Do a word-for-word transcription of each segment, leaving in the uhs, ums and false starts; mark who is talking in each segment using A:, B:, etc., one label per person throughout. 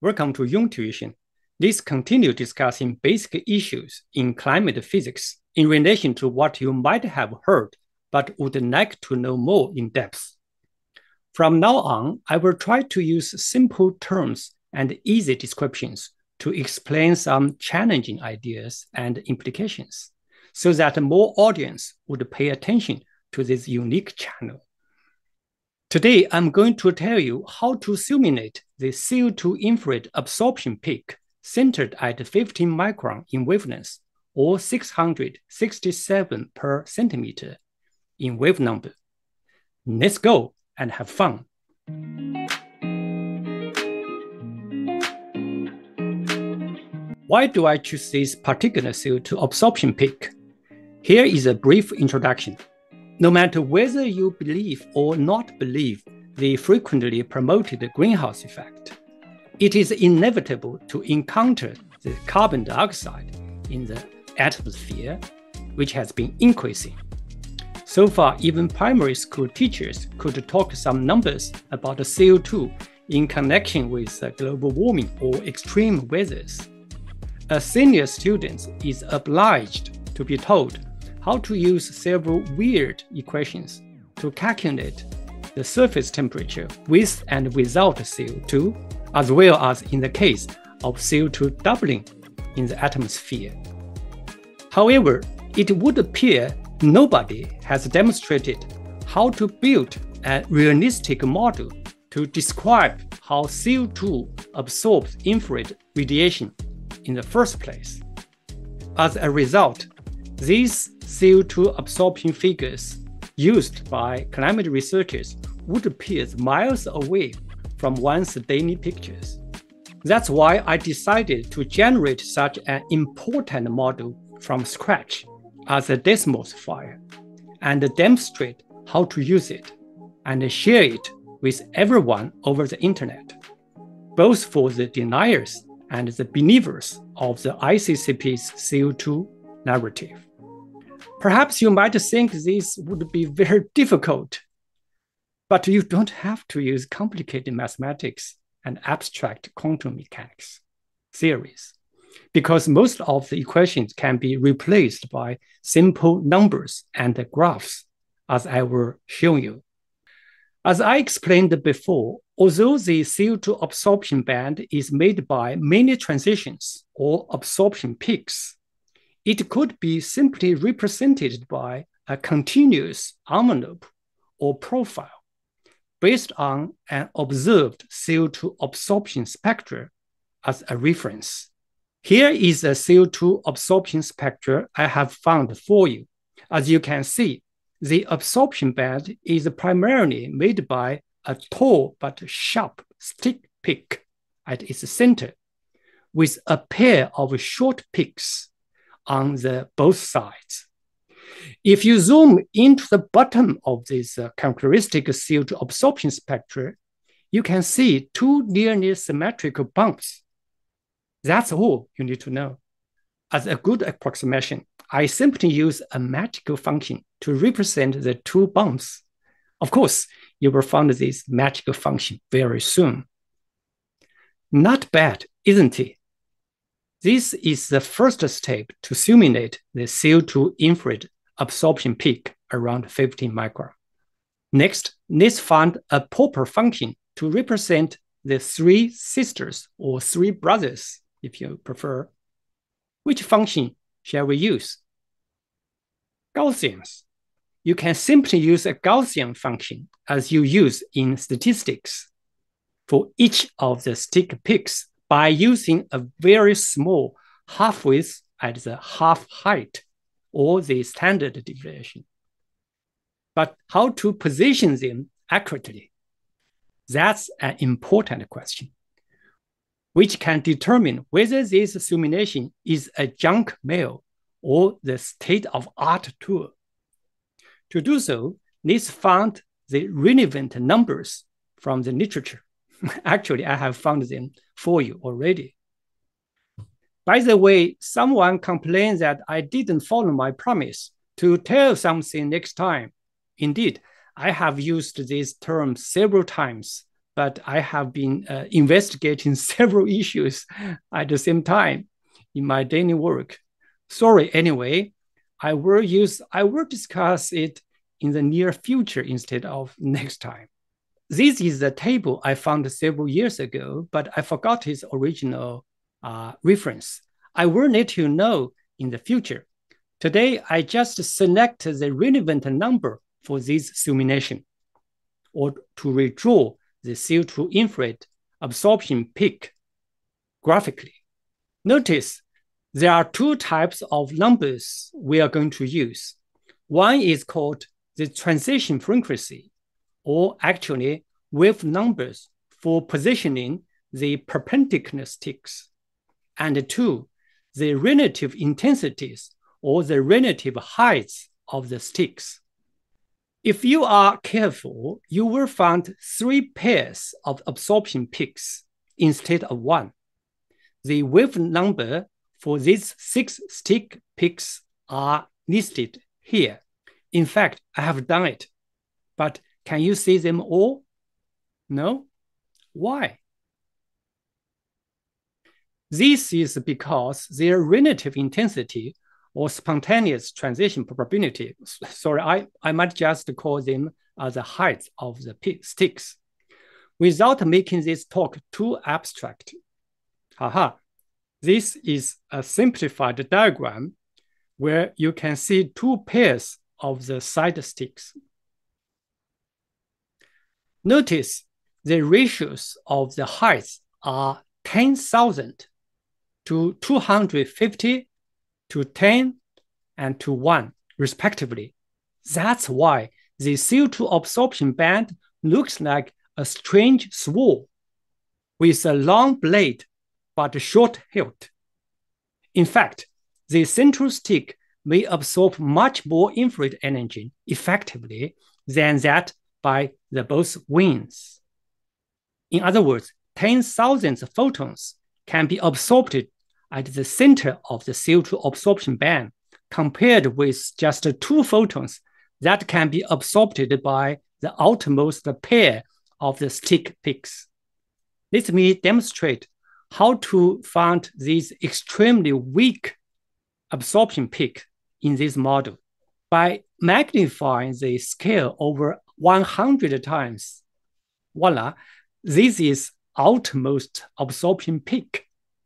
A: Welcome to Young Tuition. Let's continue discussing basic issues in climate physics in relation to what you might have heard but would like to know more in depth. From now on, I will try to use simple terms and easy descriptions to explain some challenging ideas and implications so that more audience would pay attention to this unique channel. Today, I'm going to tell you how to simulate the C O two infrared absorption peak centered at fifteen micron in wavelength, or six hundred sixty-seven per centimeter in wave number. Let's go and have fun. Why do I choose this particular C O two absorption peak? Here is a brief introduction. No matter whether you believe or not believe the frequently promoted greenhouse effect, it is inevitable to encounter the carbon dioxide in the atmosphere, which has been increasing. So far, even primary school teachers could talk some numbers about the C O two in connection with global warming or extreme weathers. A senior student is obliged to be told how to use several weird equations to calculate the surface temperature with and without C O two, as well as in the case of C O two doubling in the atmosphere. However, it would appear nobody has demonstrated how to build a realistic model to describe how C O two absorbs infrared radiation in the first place. As a result, these C O two absorption figures used by climate researchers would appear miles away from one's daily pictures. That's why I decided to generate such an important model from scratch as a Desmos file and demonstrate how to use it and share it with everyone over the internet, both for the deniers and the believers of the I C C P's C O two narrative. Perhaps you might think this would be very difficult, but you don't have to use complicated mathematics and abstract quantum mechanics theories, because most of the equations can be replaced by simple numbers and graphs, as I will show you. As I explained before, although the C O two absorption band is made by many transitions or absorption peaks, it could be simply represented by a continuous envelope or profile based on an observed C O two absorption spectra as a reference. Here is a C O two absorption spectra I have found for you. As you can see, the absorption band is primarily made by a tall but sharp stick peak at its center, with a pair of short peaks on the both sides. If you zoom into the bottom of this uh, characteristic C O two absorption spectra, you can see two nearly symmetrical bumps. That's all you need to know. As a good approximation, I simply use a magical function to represent the two bumps. Of course, you will find this magical function very soon. Not bad, isn't it? This is the first step to simulate the C O two infrared absorption peak around fifteen micron. Next, let's find a proper function to represent the three sisters or three brothers, if you prefer. Which function shall we use? Gaussians. You can simply use a Gaussian function as you use in statistics for each of the stick peaks by using a very small half width at the half height, or the standard deviation. But how to position them accurately? That's an important question, which can determine whether this simulation is a junk mail or the state-of-art tool. To do so, let's find the relevant numbers from the literature. Actually, I have found them for you already. By the way, someone complained that I didn't follow my promise to tell something next time. Indeed, I have used this term several times but I have been uh, investigating several issues at the same time in my daily work. Sorry, anyway, I will use, I will discuss it in the near future instead of next time. This is the table I found several years ago, but I forgot its original uh, reference. I will let you know in the future. Today, I just select the relevant number for this simulation, or to redraw the C O two infrared absorption peak graphically. Notice there are two types of numbers we are going to use. One is called the transition frequency, or actually wave numbers for positioning the perpendicular sticks. And two, the relative intensities, or the relative heights of the sticks. If you are careful, you will find three pairs of absorption peaks instead of one. The wave number for these six stick peaks are listed here. In fact, I have done it, but can you see them all? No? Why? This is because their relative intensity or spontaneous transition probability, sorry, I, I might just call them as the height of the sticks, without making this talk too abstract. Haha, this is a simplified diagram where you can see two pairs of the side sticks. Notice the ratios of the heights are ten thousand to two hundred fifty to ten and to one, respectively. That's why the C O two absorption band looks like a strange sword with a long blade but short hilt. In fact, the central stick may absorb much more infrared energy effectively than that by the both wings. In other words, ten thousand photons can be absorbed at the center of the C O two absorption band, compared with just two photons that can be absorbed by the outermost pair of the stick peaks. Let me demonstrate how to find this extremely weak absorption peak in this model. By magnifying the scale over one hundred times, voila, this is outermost absorption peak.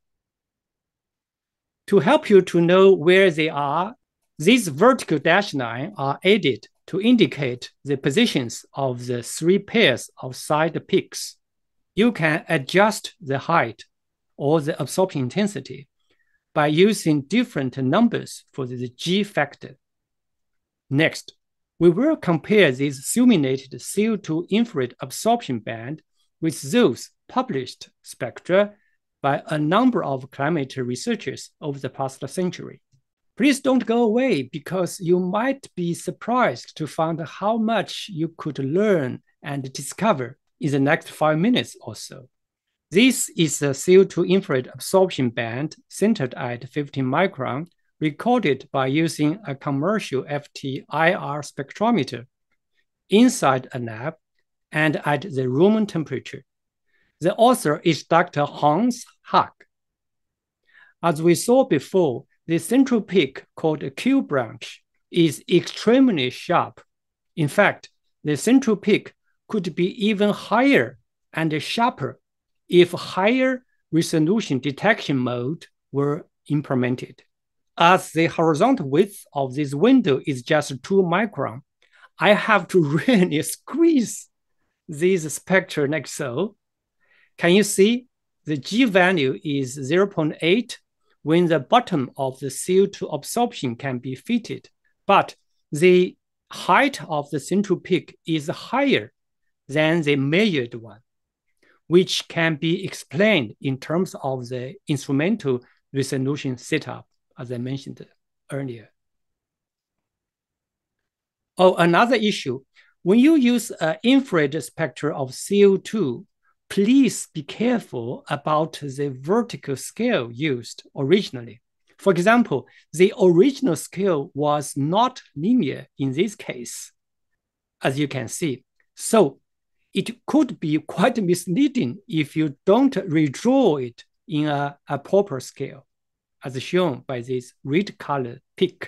A: To help you to know where they are, these vertical dashed lines are added to indicate the positions of the three pairs of side peaks. You can adjust the height or the absorption intensity by using different numbers for the G factor. Next, we will compare this simulated C O two infrared absorption band with those published spectra by a number of climate researchers over the past century. Please don't go away, because you might be surprised to find how much you could learn and discover in the next five minutes or so. This is the C O two infrared absorption band centered at fifteen micron, recorded by using a commercial F T I R spectrometer inside a lab and at the room temperature. The author is Doctor Hans Hack. As we saw before, the central peak, called the Q branch, is extremely sharp. In fact, the central peak could be even higher and sharper if higher resolution detection mode were implemented. As the horizontal width of this window is just two micron, I have to really squeeze this spectra like so. Can you see? The G value is zero point eight when the bottom of the C O two absorption can be fitted, but the height of the central peak is higher than the measured one, which can be explained in terms of the instrumental resolution setup, as I mentioned earlier. Oh, another issue. When you use an infrared spectra of C O two, please be careful about the vertical scale used originally. For example, the original scale was not linear in this case, as you can see. So it could be quite misleading if you don't redraw it in a, a proper scale, as shown by this red color peak.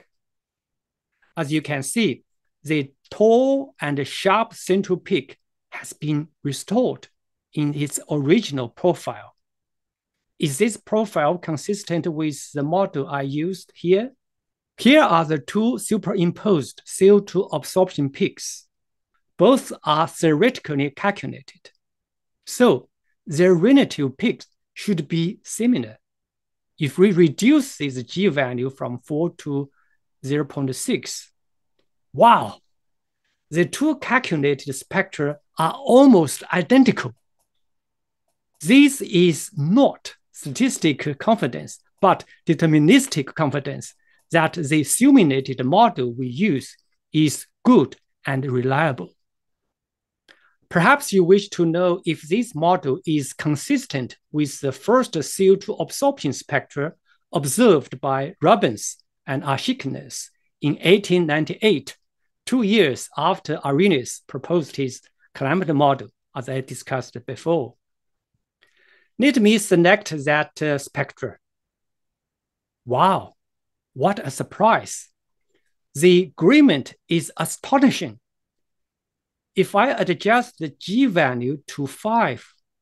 A: As you can see, the tall and sharp central peak has been restored in its original profile. Is this profile consistent with the model I used here? Here are the two superimposed C O two absorption peaks. Both are theoretically calculated. So their relative peaks should be similar. If we reduce this G value from four to zero point six, wow, the two calculated spectra are almost identical. This is not statistical confidence, but deterministic confidence that the simulated model we use is good and reliable. Perhaps you wish to know if this model is consistent with the first C O two absorption spectra observed by Rubens and Archimedes in eighteen ninety-eight, two years after Arrhenius proposed his climate model, as I discussed before. Let me select that uh, spectra. Wow, what a surprise. The agreement is astonishing. If I adjust the G value to five,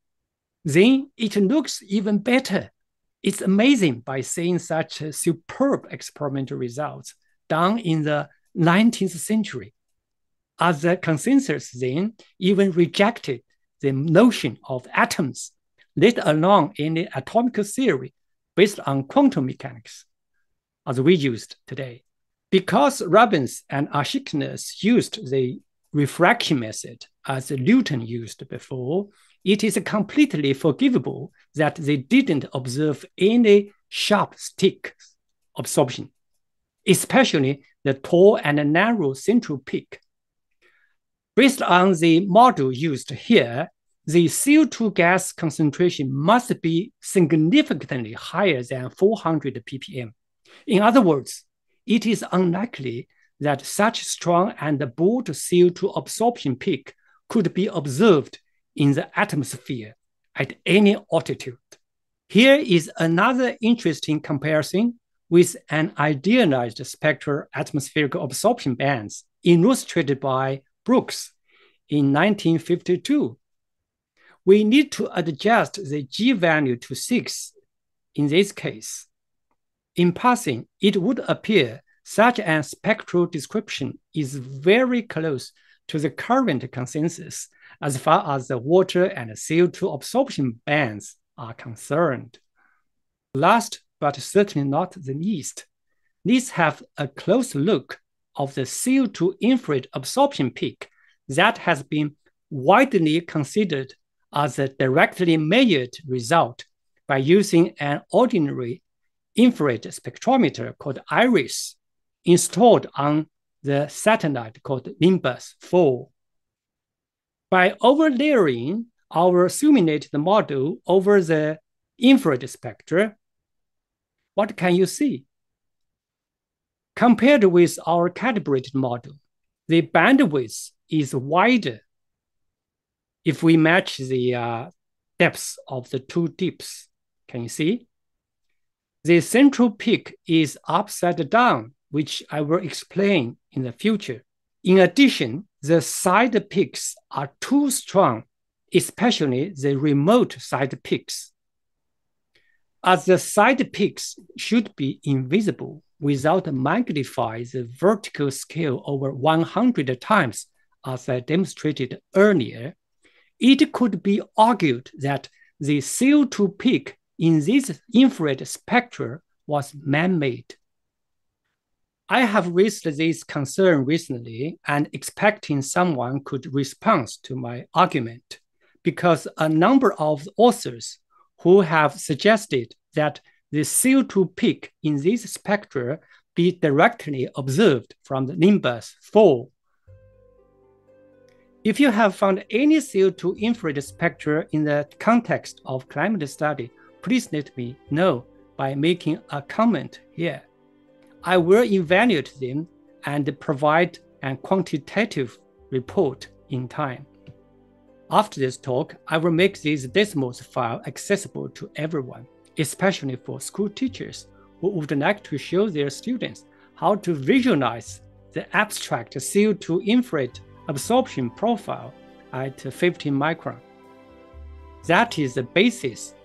A: then it looks even better. It's amazing by seeing such superb experimental results done in the nineteenth century. As the consensus then even rejected the notion of atoms, let alone any atomic theory based on quantum mechanics, as we used today. Because Rubens and Archimedes used the refraction method as Newton used before, it is completely forgivable that they didn't observe any sharp stick absorption, especially the tall and narrow central peak. Based on the model used here, the C O two gas concentration must be significantly higher than four hundred p p m. In other words, it is unlikely that such strong and bold C O two absorption peak could be observed in the atmosphere at any altitude. Here is another interesting comparison with an idealized spectral atmospheric absorption bands illustrated by Brooks in nineteen fifty-two. We need to adjust the G value to six in this case. In passing, it would appear such a spectral description is very close to the current consensus as far as the water and C O two absorption bands are concerned. Last but certainly not the least, let's have a close look of the C O two infrared absorption peak that has been widely considered as a directly measured result by using an ordinary infrared spectrometer called IRIS installed on the satellite called Nimbus four. By overlaying our simulated model over the infrared spectra, what can you see? Compared with our calibrated model, the bandwidth is wider if we match the uh, depths of the two dips. Can you see? The central peak is upside down, which I will explain in the future. In addition, the side peaks are too strong, especially the remote side peaks. As the side peaks should be invisible without magnifying the vertical scale over one hundred times, as I demonstrated earlier, it could be argued that the C O two peak in this infrared spectra was man-made. I have raised this concern recently and expecting someone could respond to my argument, because a number of authors who have suggested that the C O two peak in this spectra be directly observed from the Nimbus four. If you have found any C O two infrared spectra in the context of climate study, please let me know by making a comment here. I will evaluate them and provide a quantitative report in time. After this talk, I will make these Desmos files accessible to everyone, especially for school teachers who would like to show their students how to visualize the abstract C O two infrared absorption profile at fifteen micron. That is the basis